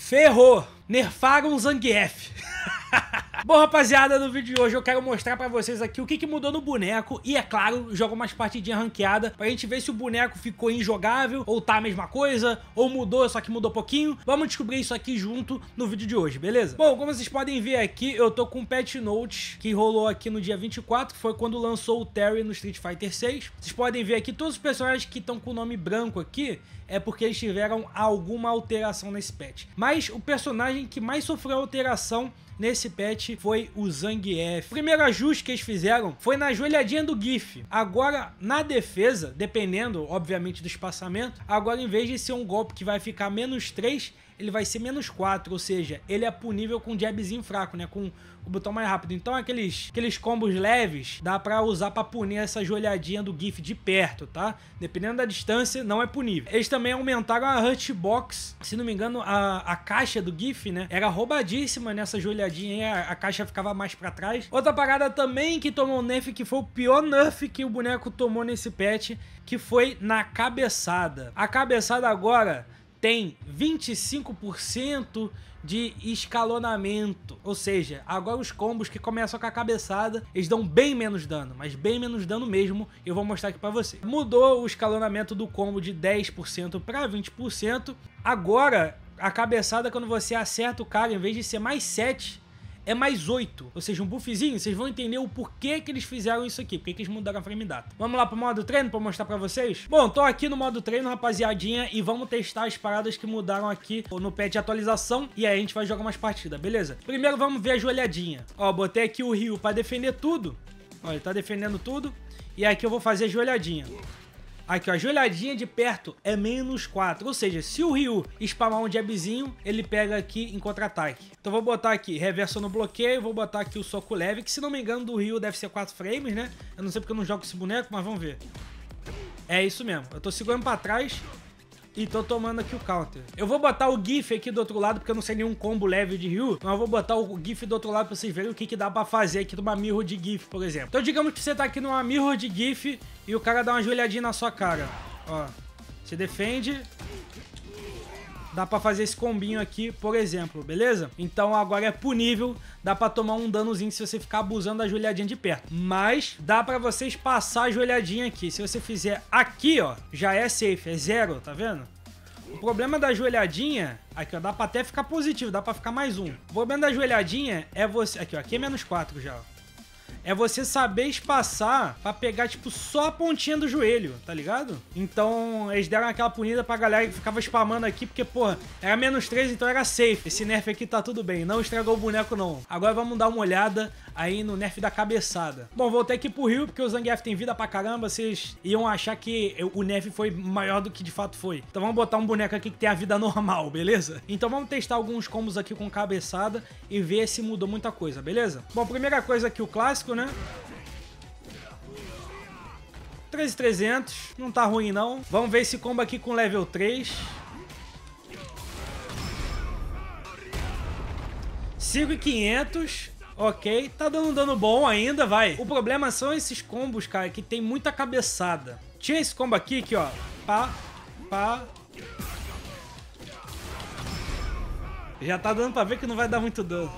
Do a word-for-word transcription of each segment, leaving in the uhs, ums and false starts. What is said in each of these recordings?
Ferrou! Nerfaram o Zangief. Bom, rapaziada, no vídeo de hoje eu quero mostrar pra vocês aqui o que, que mudou no boneco e, é claro, jogo umas partidinhas ranqueadas pra gente ver se o boneco ficou injogável ou tá a mesma coisa, ou mudou, só que mudou pouquinho. Vamos descobrir isso aqui junto no vídeo de hoje, beleza? Bom, como vocês podem ver aqui, eu tô com um patch note que rolou aqui no dia vinte e quatro, que foi quando lançou o Terry no Street Fighter seis. Vocês podem ver aqui todos os personagens que estão com o nome branco aqui, é porque eles tiveram alguma alteração nesse patch. Mas o personagem que mais sofreu alteração nesse patch foi o Zangief. O primeiro ajuste que eles fizeram foi na joelhadinha do Giff. Agora, na defesa, dependendo, obviamente, do espaçamento, agora em vez de ser um golpe que vai ficar menos três, ele vai ser menos quatro, ou seja, ele é punível com um jabzinho fraco, né, com o botão mais rápido. Então aqueles, aqueles combos leves dá pra usar pra punir essa joelhadinha do Giff de perto, tá? Dependendo da distância, não é punível. Eles também aumentaram a Hurtbox, se não me engano, a, a caixa do Giff, né, era roubadíssima nessa joelhadinha, a, a caixa ficava mais pra trás. Outra parada também que tomou nerf, que foi o pior nerf que o boneco tomou nesse patch, que foi na cabeçada. A cabeçada agora tem vinte e cinco por cento de escalonamento, ou seja, agora os combos que começam com a cabeçada, eles dão bem menos dano, mas bem menos dano mesmo, eu vou mostrar aqui pra você. Mudou o escalonamento do combo de dez por cento para vinte por cento, agora a cabeçada, quando você acerta o cara, em vez de ser mais sete, é mais oito, ou seja, um buffzinho. Vocês vão entender o porquê que eles fizeram isso aqui, porque que eles mudaram a frame data. Vamos lá pro modo treino pra mostrar pra vocês? Bom, tô aqui no modo treino, rapaziadinha, e vamos testar as paradas que mudaram aqui no patch de atualização, e aí a gente vai jogar umas partidas, beleza? Primeiro vamos ver a joelhadinha. Ó, botei aqui o Ryu pra defender tudo. Ó, ele tá defendendo tudo, e aqui eu vou fazer a joelhadinha. Aqui, ó, a joelhadinha de perto é menos quatro, ou seja, se o Ryu spamar um jabzinho, ele pega aqui em contra-ataque. Então vou botar aqui reverso no bloqueio, vou botar aqui o soco leve, que se não me engano do Ryu deve ser quatro frames, né? Eu não sei porque eu não jogo esse boneco, mas vamos ver. É isso mesmo, eu tô segurando pra trás e tô tomando aqui o counter. Eu vou botar o Giff aqui do outro lado, porque eu não sei nenhum combo leve de Ryu, mas eu vou botar o Giff do outro lado pra vocês verem o que, que dá pra fazer aqui numa mirror de Giff, por exemplo. Então digamos que você tá aqui numa mirror de Giff e o cara dá uma joelhadinha na sua cara. Ó, você defende, dá pra fazer esse combinho aqui, por exemplo, beleza? Então agora é punível, dá pra tomar um danozinho se você ficar abusando da joelhadinha de perto. Mas dá pra vocês passar a joelhadinha aqui. Se você fizer aqui, ó, já é safe, é zero, tá vendo? O problema da joelhadinha, aqui ó, dá pra até ficar positivo, dá pra ficar mais um. O problema da joelhadinha é você, aqui ó, aqui é menos quatro já, ó. É você saber espaçar pra pegar, tipo, só a pontinha do joelho, tá ligado? Então, eles deram aquela punida pra galera que ficava spamando aqui, porque, porra, era menos três, então era safe. Esse nerf aqui tá tudo bem, não estragou o boneco, não. Agora vamos dar uma olhada aí no nerf da cabeçada. Bom, voltei aqui pro Ryu, porque o Zangief tem vida pra caramba, vocês iam achar que o nerf foi maior do que de fato foi. Então vamos botar um boneco aqui que tem a vida normal, beleza? Então vamos testar alguns combos aqui com cabeçada e ver se mudou muita coisa, beleza? Bom, primeira coisa aqui, o clássico, né? treze mil e trezentos, não tá ruim não. Vamos ver esse combo aqui com level três. cinco mil e quinhentos, ok, tá dando dano bom ainda, vai. O problema são esses combos, cara, que tem muita cabeçada. Tinha esse combo aqui, que ó, pá, pá. Já tá dando pra ver que não vai dar muito dano.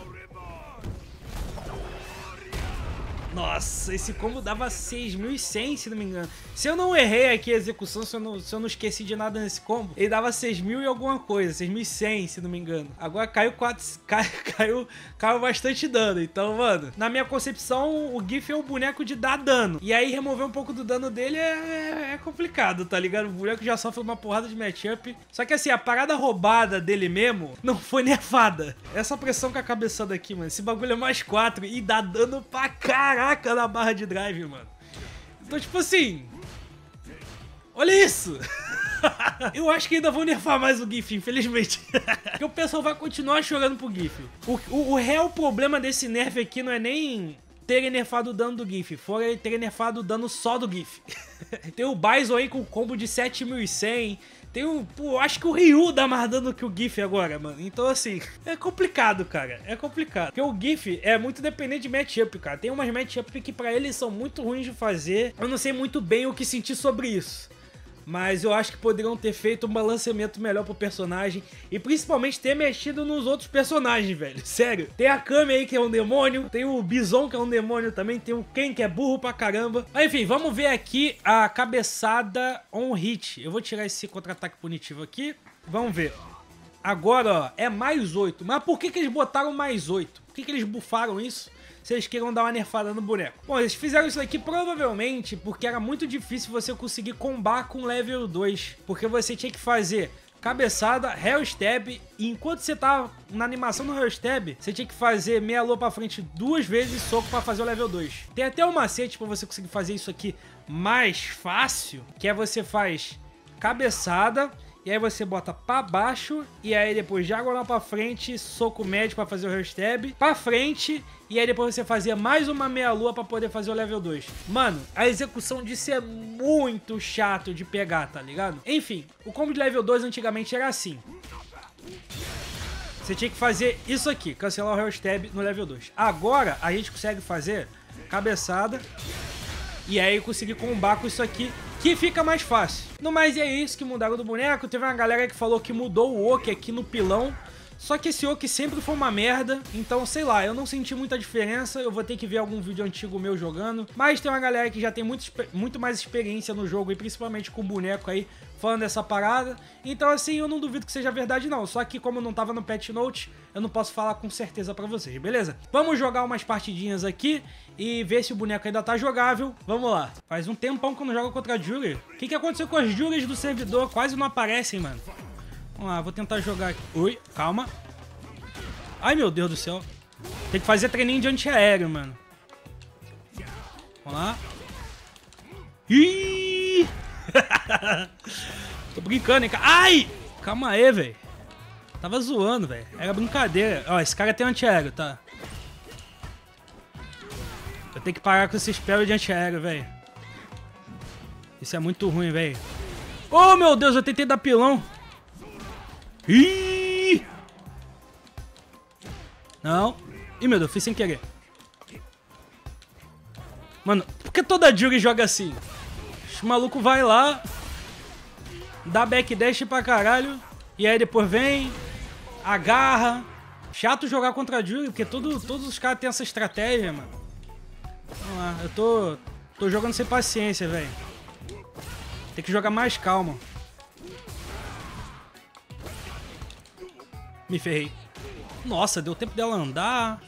Nossa, esse combo dava seis mil e cem, se não me engano. Se eu não errei aqui a execução, se eu não, se eu não esqueci de nada nesse combo, ele dava seis mil e alguma coisa, seis mil e cem, se não me engano. Agora caiu quatro, cai, caiu, caiu bastante dano. Então, mano, na minha concepção, o Giff é o boneco de dar dano. E aí, remover um pouco do dano dele é, é complicado, tá ligado? O boneco já sofre uma porrada de matchup. Só que assim, a parada roubada dele mesmo não foi nerfada. Essa pressão com a cabeçada aqui, mano, esse bagulho é mais quatro e dá dano pra caralho na barra de drive, mano. Então, tipo assim, olha isso. Eu acho que ainda vou nerfar mais o Giff, infelizmente. Porque o pessoal vai continuar chorando pro Giff. O, o, o real problema desse nerf aqui não é nem terem nerfado o dano do Giff, fora terem nerfado o dano só do Giff. Tem o Bison aí com combo de sete mil e cem. Tem o... Pô, acho que o Ryu dá mais dano que o Giff agora, mano. Então, assim, é complicado, cara. É complicado. Porque o Giff é muito dependente de matchup, cara. Tem umas matchups que pra eles são muito ruins de fazer. Eu não sei muito bem o que sentir sobre isso. Mas eu acho que poderiam ter feito um balanceamento melhor pro personagem. E principalmente ter mexido nos outros personagens, velho. Sério. Tem a Kami aí, que é um demônio. Tem o Bison, que é um demônio também. Tem o Ken, que é burro pra caramba. Mas enfim, vamos ver aqui a cabeçada on hit. Eu vou tirar esse contra-ataque punitivo aqui. Vamos ver. Agora, ó, é mais oito. Mas por que que eles botaram mais oito? Por que que eles bufaram isso? Se eles queiram dar uma nerfada no boneco. Bom, eles fizeram isso aqui provavelmente porque era muito difícil você conseguir combar com level dois. Porque você tinha que fazer cabeçada, Hell Stab, e enquanto você tava na animação do Hell Stab, você tinha que fazer meia lua pra frente duas vezes e soco pra fazer o level dois. Tem até um macete pra você conseguir fazer isso aqui mais fácil, que é você faz cabeçada, e aí você bota pra baixo, e aí depois diagonal pra frente, soco médio pra fazer o Hell Stab, pra frente, e aí depois você fazia mais uma meia lua pra poder fazer o level dois. Mano, a execução disso é muito chato de pegar, tá ligado? Enfim, o combo de level dois antigamente era assim. Você tinha que fazer isso aqui, cancelar o Hell Stab no level dois. Agora a gente consegue fazer cabeçada, e aí conseguir combar com isso aqui, que fica mais fácil. No mais, é isso que mudaram do boneco. Teve uma galera que falou que mudou o Oki aqui no pilão. Só que esse Oki sempre foi uma merda. Então, sei lá, eu não senti muita diferença. Eu vou ter que ver algum vídeo antigo meu jogando. Mas tem uma galera que já tem muito, muito mais experiência no jogo. E principalmente com o boneco aí, falando dessa parada. Então, assim, eu não duvido que seja verdade não. Só que como não tava no patch note, eu não posso falar com certeza pra vocês, beleza? Vamos jogar umas partidinhas aqui e ver se o boneco ainda tá jogável. Vamos lá. Faz um tempão que eu não jogo contra a Julie. O que que aconteceu com as Julies do servidor? Quase não aparecem, mano. Vamos lá, vou tentar jogar aqui. Ui, calma. Ai, meu Deus do céu. Tem que fazer treininho de antiaéreo, mano. Vamos lá. Ih! Tô brincando, hein, cara. Ai! Calma aí, velho. Tava zoando, velho. Era brincadeira. Ó, esse cara tem antiaéreo, tá? Eu tenho que parar com esse spell de antiaéreo, velho. Isso é muito ruim, velho. Oh, meu Deus, eu tentei dar pilão. Ih! Não. Ih, meu Deus, fiz sem querer. Mano, por que toda Julie joga assim? O maluco vai lá, dá backdash pra caralho, e aí depois vem, agarra. Chato jogar contra a Julie, porque todo, todos os caras têm essa estratégia, mano. Vamos lá, eu tô, tô jogando sem paciência, velho. Tem que jogar mais calma. Me ferrei. Nossa, deu tempo dela andar.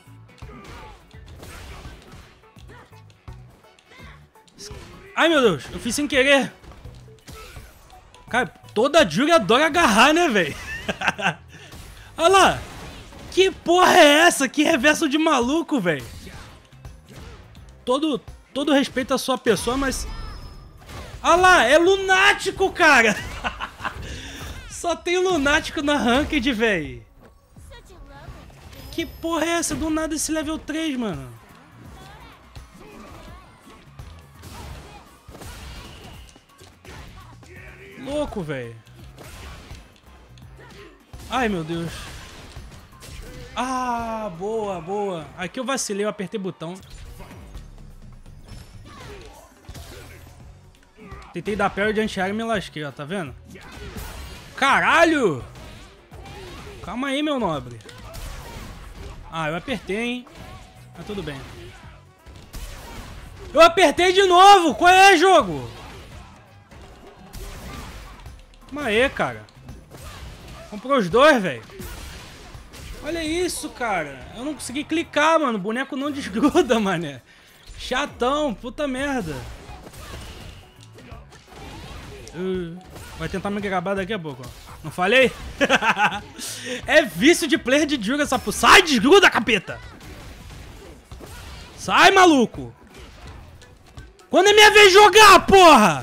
Ai, meu Deus, eu fiz sem querer. Cara, toda Julie adora agarrar, né, velho? Olha lá. Que porra é essa? Que reverso de maluco, velho. Todo, todo respeito à sua pessoa, mas... Olha lá, é lunático, cara. Só tem lunático na ranked, velho. Que porra é essa? Do nada esse level três, mano. Louco, velho. Ai, meu Deus. Ah, boa, boa. Aqui eu vacilei, eu apertei o botão. Tentei dar parry de anti-aéreo e me lasquei, ó, tá vendo? Caralho! Calma aí, meu nobre. Ah, eu apertei, hein? Mas tudo bem. Eu apertei de novo! Qual é, jogo? Calma aí, cara. Comprou os dois, velho. Olha isso, cara. Eu não consegui clicar, mano. O boneco não desgruda, mané. Chatão, puta merda. Uh, vai tentar me gravar daqui a pouco, ó. Não falei? É vício de player de Julie essa porra. Sai, desgruda, capeta! Sai, maluco! Quando é minha vez de jogar, porra!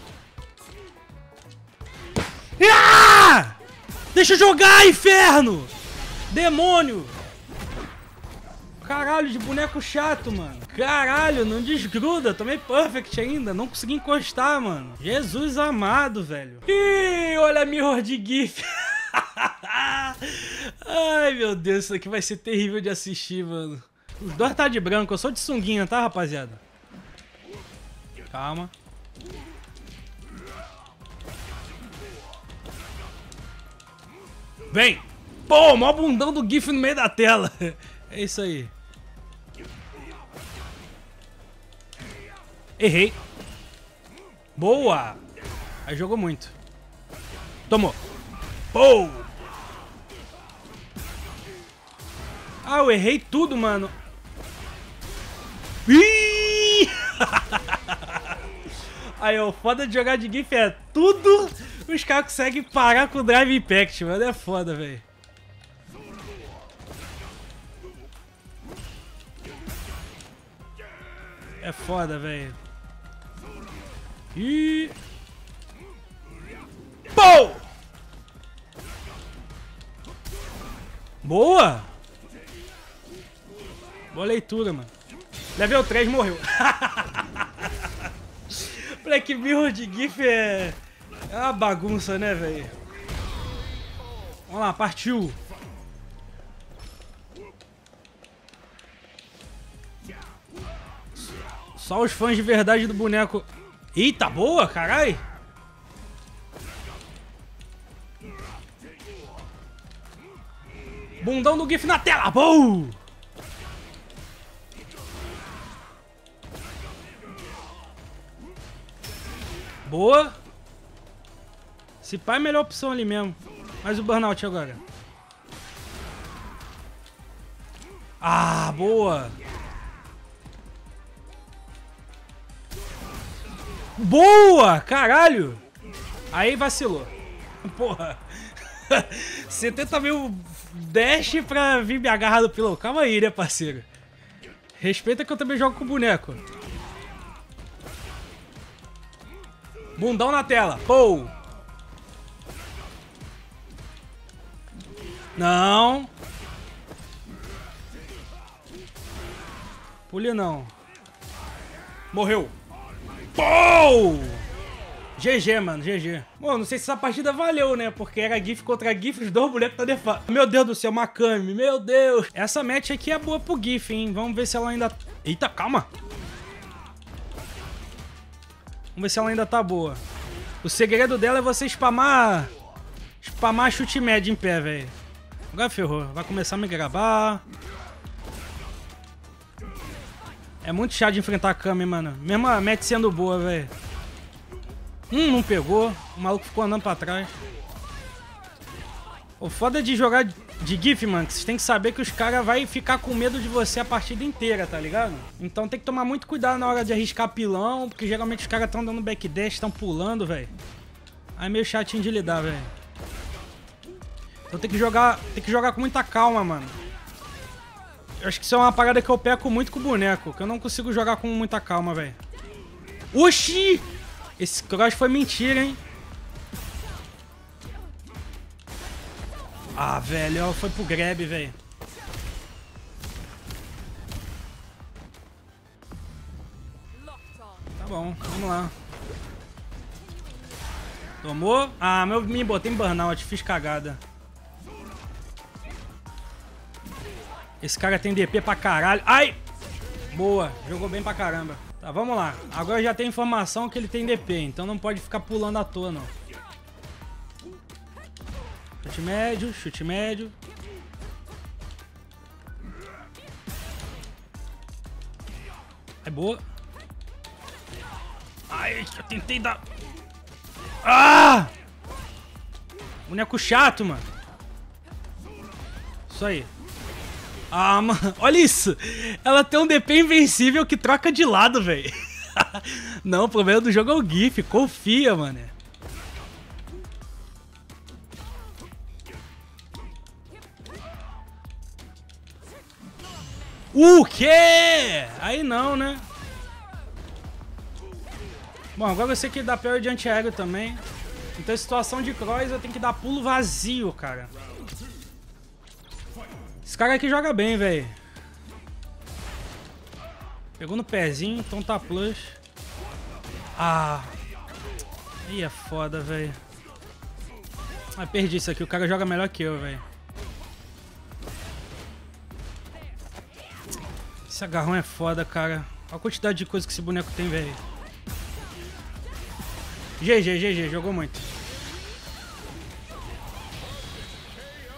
Ah! Deixa eu jogar, inferno! Demônio! Caralho, de boneco chato, mano. Caralho, não desgruda. Tomei perfect ainda. Não consegui encostar, mano. Jesus amado, velho. Ih, olha a mirror de GIF. Ai, meu Deus. Isso aqui vai ser terrível de assistir, mano. Os dois tá de branco. Eu sou de sunguinha, tá, rapaziada? Calma. Vem! Pô, mó bundão do GIF no meio da tela. É isso aí. Errei. Boa! Aí jogou muito. Tomou. Pô! Ah, eu errei tudo, mano. Ih! Aí, o foda de jogar de GIF é tudo. Os caras conseguem parar com o Drive Impact, mano. É foda, velho. É foda, velho. Ih! Pô! Boa! Boa leitura, mano. Level três morreu. Black Mirror de GIF é... é uma bagunça, né, velho? Vamos lá, partiu. Só os fãs de verdade do boneco. Eita, boa, carai. Bundão do GIF na tela. Boa! Boa. Esse pai é a melhor opção ali mesmo. Mas o burnout agora. Ah, boa. Boa, caralho. Aí vacilou. Porra. Você tenta ver o dash pra vir me agarrar do pilão. Calma aí, né, parceiro? Respeita que eu também jogo com boneco. Bundão na tela. Pô. Não. Pule não. Morreu. Pô. G G, mano. G G. Bom, não sei se essa partida valeu, né? Porque era GIF contra GIF, os dois bonecos tá default. Meu Deus do céu, Makami. Meu Deus. Essa match aqui é boa pro GIF, hein? Vamos ver se ela ainda... Eita, calma. Vamos ver se ela ainda tá boa. O segredo dela é você spamar... Spamar chute médio em pé, velho. Agora ferrou. Vai começar a me gravar. É muito chato de enfrentar a Kami, mano. Mesmo a match sendo boa, velho. Hum, não pegou. O maluco ficou andando pra trás. O foda de jogar de GIF, mano, que vocês tem que saber que os caras vão ficar com medo de você a partida inteira, tá ligado? Então tem que tomar muito cuidado na hora de arriscar pilão, porque geralmente os caras estão dando backdash, estão pulando, velho. Aí é meio chatinho de lidar, velho. Então tem que jogar, tem que jogar com muita calma, mano. Eu acho que isso é uma parada que eu peco muito com o boneco, que eu não consigo jogar com muita calma, velho. Oxi! Esse cross foi mentira, hein? Ah, velho, foi pro grab, velho. Tá bom, vamos lá. Tomou? Ah, meu, me botei em burnout, fiz cagada. Esse cara tem D P pra caralho. Ai! Boa, jogou bem pra caramba. Tá, vamos lá. Agora já tem informação que ele tem D P, então não pode ficar pulando à toa, não. Chute médio, chute médio. É boa. Ai, eu tentei dar... Ah! Boneco chato, mano. Isso aí. Ah, mano, olha isso. Ela tem um D P invencível que troca de lado, velho. Não, o problema do jogo é o GIF. Confia, mano. O quê? Aí não, né? Bom, agora eu sei que dá parry de anti-aéreo também. Então, em situação de cross, eu tenho que dar pulo vazio, cara. Esse cara aqui joga bem, velho. Pegou no pezinho, então tá plus. Ah. Ih, é foda, velho. Ah, perdi isso aqui. O cara joga melhor que eu, velho. Esse agarrão é foda, cara. Olha a quantidade de coisa que esse boneco tem, velho. G G, G G, jogou muito.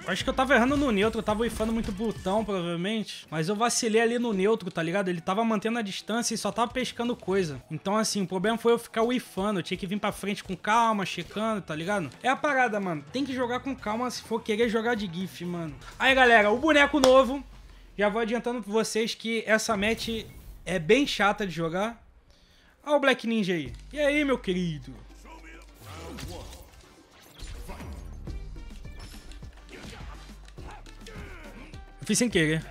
Acho que eu tava errando no neutro, eu tava wifando muito botão, provavelmente. Mas eu vacilei ali no neutro, tá ligado? Ele tava mantendo a distância e só tava pescando coisa. Então, assim, o problema foi eu ficar wifando. Eu tinha que vir pra frente com calma, checando, tá ligado? É a parada, mano. Tem que jogar com calma se for querer jogar de GIF, mano. Aí, galera, o boneco novo. Já vou adiantando pra vocês que essa match é bem chata de jogar. Olha o Black Ninja aí. E aí, meu querido? Eu fiz sem querer.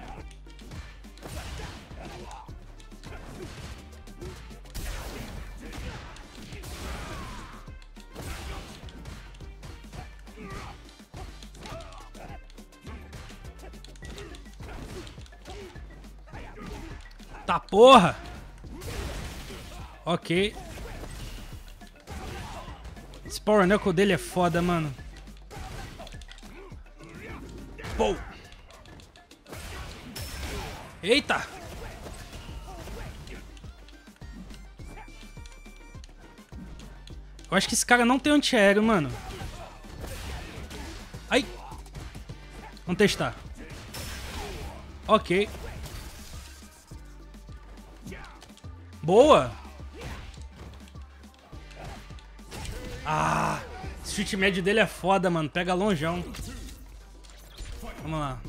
Tá porra! Ok. Esse Power Knuckle dele é foda, mano. Pô! Eita! Eu acho que esse cara não tem antiaéreo, mano. Ai! Vamos testar. Ok. Boa! Ah! Esse chute médio dele é foda, mano. Pega longeão. Vamos lá.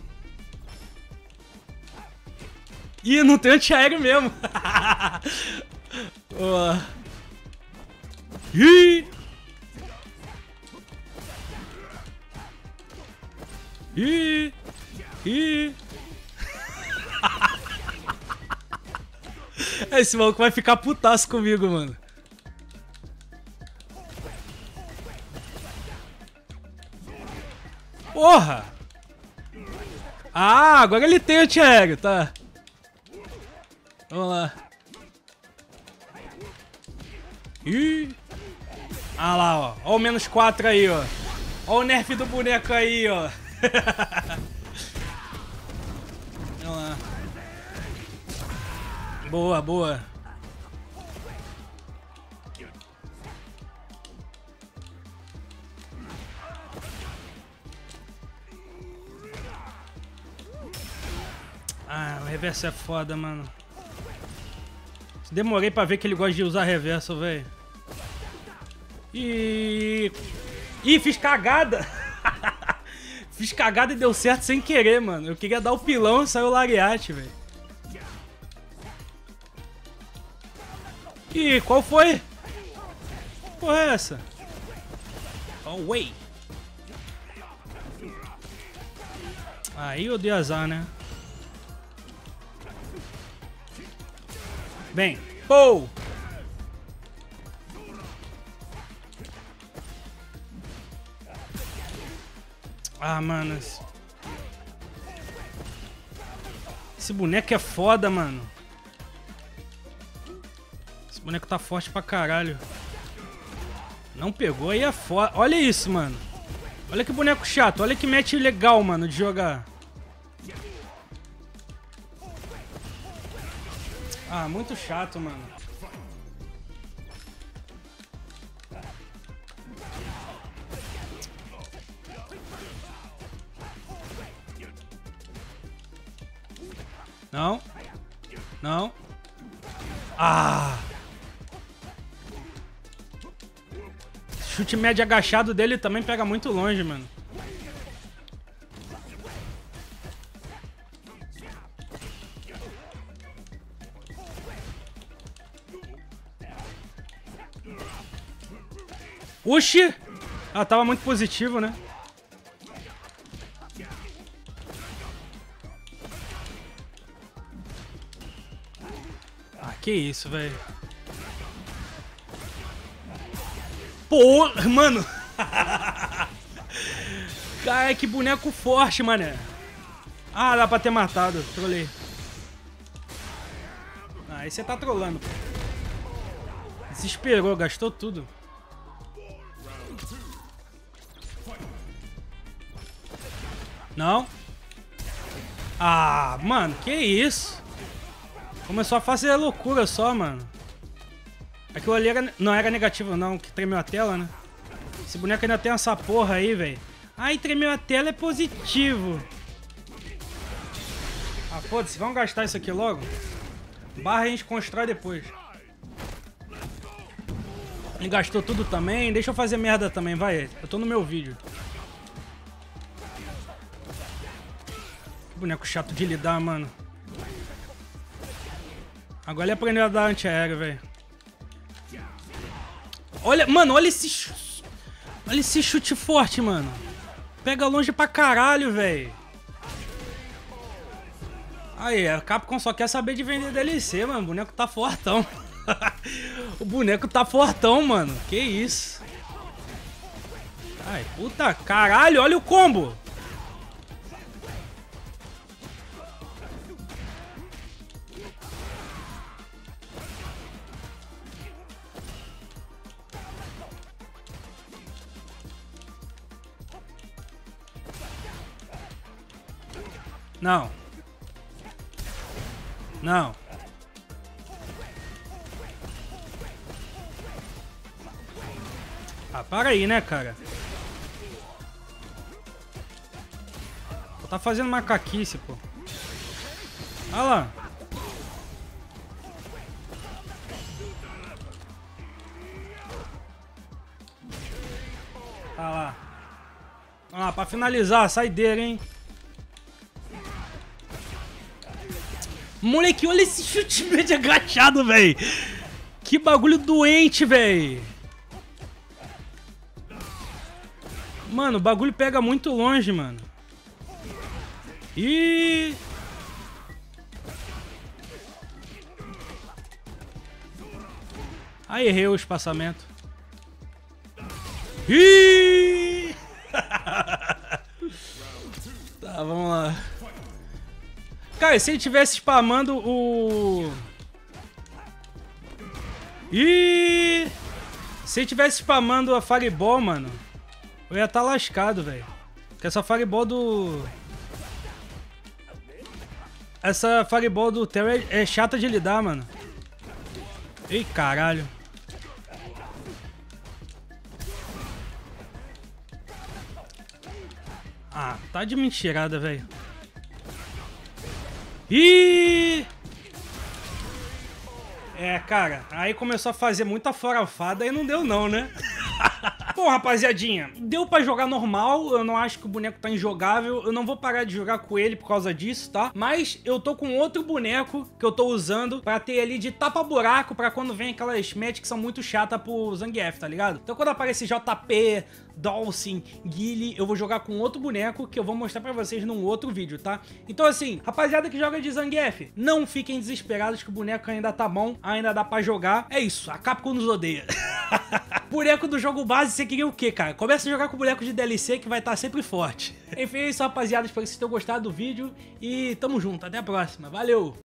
Ih, não tem antiaéreo mesmo. Oh. Ih! Ih! Ih! Esse maluco vai ficar putaço comigo, mano. Porra! Ah, agora ele tem antiaéreo, tá? Vamos lá. Ih! Ah lá, ó. Ó o menos quatro aí, ó. Ó o nerf do boneco aí, ó. Vamos lá. Boa, boa. Ah, o reverso é foda, mano. Demorei pra ver que ele gosta de usar reverso, velho. E... Ih, fiz cagada. Fiz cagada e deu certo sem querer, mano. Eu queria dar o pilão e saiu o lariate, velho. Ih, qual foi? Que porra é essa? Oh, wait. Aí eu dei azar, né? Vem. Pou! Ah, mano. Esse boneco é foda, mano. Esse boneco tá forte pra caralho. Não pegou, aí é foda. Olha isso, mano. Olha que boneco chato. Olha que match legal, mano, de jogar. Ah, muito chato, mano. Não. Não. Ah! Chute médio agachado dele também pega muito longe, mano. Oxi! Ah, tava muito positivo, né? Ah, que isso, velho. Porra, mano! Cara, que boneco forte, mané. Ah, dá pra ter matado. Trolei. Ah, aí você tá trolando, pô. Desesperou, gastou tudo. Não? Ah, mano, que isso? Começou a fazer loucura só, mano. Aquilo ali era, não era negativo não, que tremeu a tela, né? Esse boneco ainda tem essa porra aí, velho. Ai, tremeu a tela, é positivo. Ah, foda-se, vamos gastar isso aqui logo. Barra a gente constrói depois. Ele gastou tudo também. Deixa eu fazer merda também, vai. Eu tô no meu vídeo. Que boneco chato de lidar, mano. Agora ele aprendeu a dar antiaéreo, velho. Olha, mano, olha esse chute. Olha esse chute forte, mano. Pega longe pra caralho, velho. Aí, a Capcom só quer saber de vender D L C, mano. O boneco tá fortão. O boneco tá fortão, mano. Que isso? Ai, puta caralho, olha o combo. Não. Não. Ah, para aí, né, cara? Tá fazendo macaquice, pô. Olha lá. Tá lá. Vamos lá, pra finalizar, saideira, hein? Moleque, olha esse chute médio agachado, velho. Que bagulho doente, velho. Mano, o bagulho pega muito longe, mano. Ih! Aí errei o espaçamento. Ih! Tá, vamos lá. Cara, se ele tivesse spamando o... Ih! Se ele tivesse spamando a Fireball, mano, eu ia estar lascado, velho. Porque essa Fireball do... Essa Fireball do Terry é chata de lidar, mano. Ei, caralho. Ah, tá de mentirada, velho. Ih! É, cara, aí começou a fazer muita farofada e não deu não, né? Bom, rapaziadinha, deu pra jogar normal, eu não acho que o boneco tá injogável, eu não vou parar de jogar com ele por causa disso, tá? Mas eu tô com outro boneco que eu tô usando pra ter ali de tapa-buraco pra quando vem aquelas matches que são muito chatas pro Zangief, tá ligado? Então quando aparece J P, Dawson, Guile, eu vou jogar com outro boneco que eu vou mostrar pra vocês num outro vídeo, tá? Então assim, rapaziada que joga de Zangief, não fiquem desesperados que o boneco ainda tá bom, ainda dá pra jogar. É isso, a Capcom nos odeia. Boneco do jogo base, você queria o quê, cara? Começa a jogar com boneco de D L C que vai estar sempre forte. Enfim, é isso, rapaziada. Espero que vocês tenham gostado do vídeo e tamo junto. Até a próxima. Valeu!